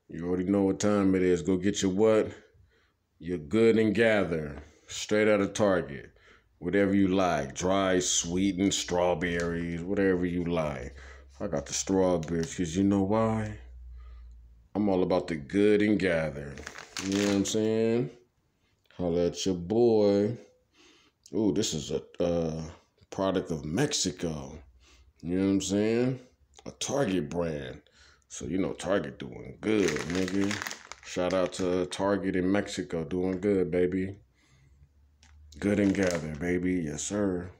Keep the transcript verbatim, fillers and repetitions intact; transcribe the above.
You already know what time it is. Go get your what? Your Good and Gather. Straight out of Target. Whatever you like. Dry, sweetened, strawberries, whatever you like. I got the strawberries because you know why? I'm all about the Good and Gather. You know what I'm saying? Holla at your boy. Ooh, this is a uh, product of Mexico. You know what I'm saying? A Target brand. So, you know, Target doing good, nigga. Shout out to Target in Mexico. Doing good, baby. Good and Gather, baby. Yes, sir.